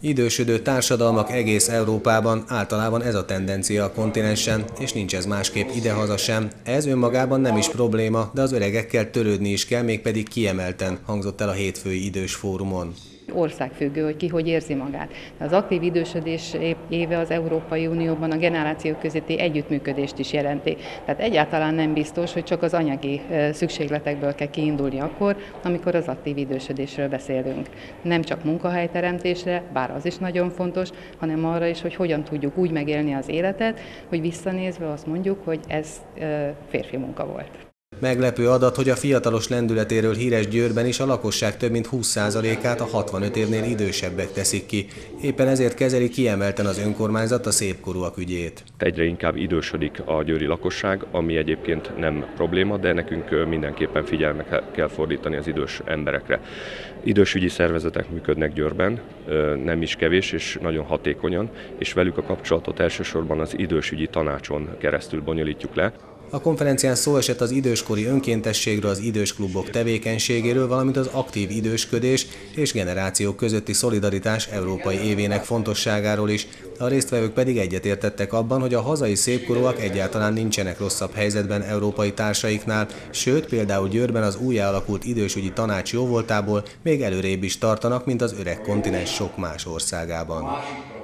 Idősödő társadalmak egész Európában, általában ez a tendencia a kontinensen, és nincs ez másképp idehaza sem. Ez önmagában nem is probléma, de az öregekkel törődni is kell, mégpedig kiemelten, hangzott el a hétfői idős fórumon. Országfüggő, hogy ki hogy érzi magát. Az aktív idősödés éve az Európai Unióban a generációk közötti együttműködést is jelenti. Tehát egyáltalán nem biztos, hogy csak az anyagi szükségletekből kell kiindulni akkor, amikor az aktív idősödésről beszélünk. Nem csak munkahelyteremtésre, bár az is nagyon fontos, hanem arra is, hogy hogyan tudjuk úgy megélni az életet, hogy visszanézve azt mondjuk, hogy ez férfi munka volt. Meglepő adat, hogy a fiatalos lendületéről híres Győrben is a lakosság több mint 20%-át a 65 évnél idősebbek teszik ki. Éppen ezért kezeli kiemelten az önkormányzat a szépkorúak ügyét. Egyre inkább idősödik a győri lakosság, ami egyébként nem probléma, de nekünk mindenképpen figyelmet kell fordítani az idős emberekre. Idősügyi szervezetek működnek Győrben, nem is kevés és nagyon hatékonyan, és velük a kapcsolatot elsősorban az idősügyi tanácson keresztül bonyolítjuk le. A konferencián szó esett az időskori önkéntességről, az idősklubok tevékenységéről, valamint az aktív idősködés és generációk közötti szolidaritás európai évének fontosságáról is. A résztvevők pedig egyetértettek abban, hogy a hazai szépkorúak egyáltalán nincsenek rosszabb helyzetben európai társaiknál, sőt például Győrben az újjáalakult idősügyi tanács jóvoltából még előrébb is tartanak, mint az öreg kontinens sok más országában.